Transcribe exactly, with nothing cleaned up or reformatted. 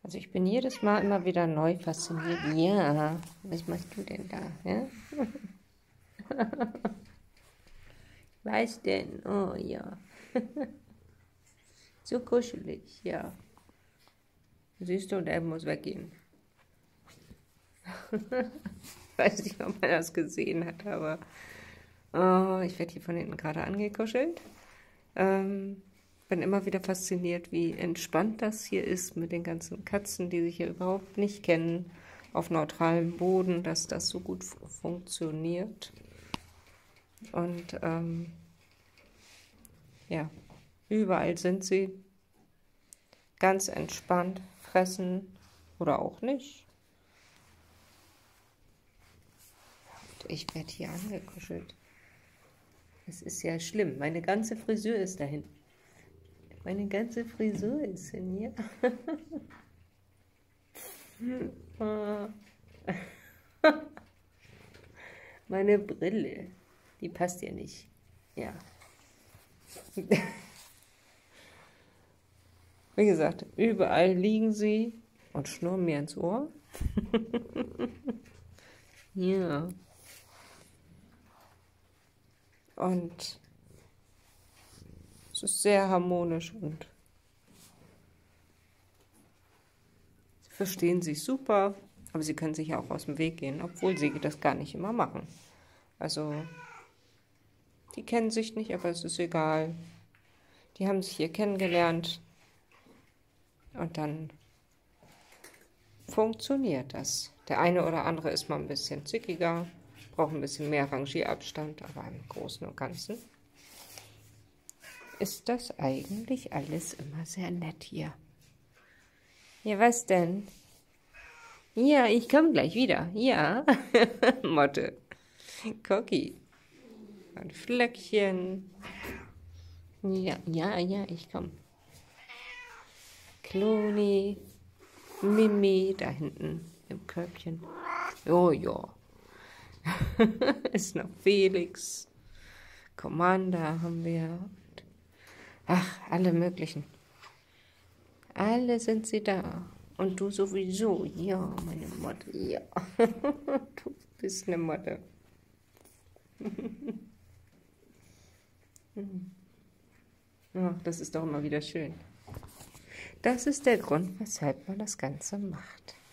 Also ich bin jedes Mal immer wieder neu fasziniert. Ja, was machst du denn da? Ja? Was denn? Oh ja. So kuschelig, ja. Siehst du, und er muss weggehen. Weiß nicht, ob man das gesehen hat, aber oh, ich werde hier von hinten gerade angekuschelt. Ähm, bin immer wieder fasziniert, wie entspannt das hier ist mit den ganzen Katzen, die sich hier überhaupt nicht kennen, auf neutralem Boden, dass das so gut funktioniert. Und ähm, ja, überall sind sie ganz entspannt, fressen oder auch nicht. Und ich werde hier angekuschelt. Es ist ja schlimm. Meine ganze Frisur ist dahin. Meine ganze Frisur ist hin, ja. Meine Brille, die passt ja nicht. Ja. Wie gesagt, überall liegen sie und schnurren mir ins Ohr. Ja. Und es ist sehr harmonisch und sie verstehen sich super, aber sie können sich auch aus dem Weg gehen, obwohl sie das gar nicht immer machen. Also, die kennen sich nicht, aber es ist egal. Die haben sich hier kennengelernt und dann funktioniert das. Der eine oder andere ist mal ein bisschen zickiger, braucht ein bisschen mehr Rangierabstand, aber im Großen und Ganzen ist das eigentlich alles immer sehr nett hier. Ja, was denn? Ja, ich komme gleich wieder. Ja, Motte. Cookie. Ein Flöckchen. Ja, ja, ja, ich komme. Cloni. Mimi, da hinten im Körbchen. Oh ja. Ist noch Felix. Commander haben wir. Ach, alle möglichen. Alle sind sie da. Und du sowieso. Ja, meine Motte. Ja. Du bist eine Motte. Ach, das ist doch immer wieder schön. Das ist der Grund, weshalb man das Ganze macht.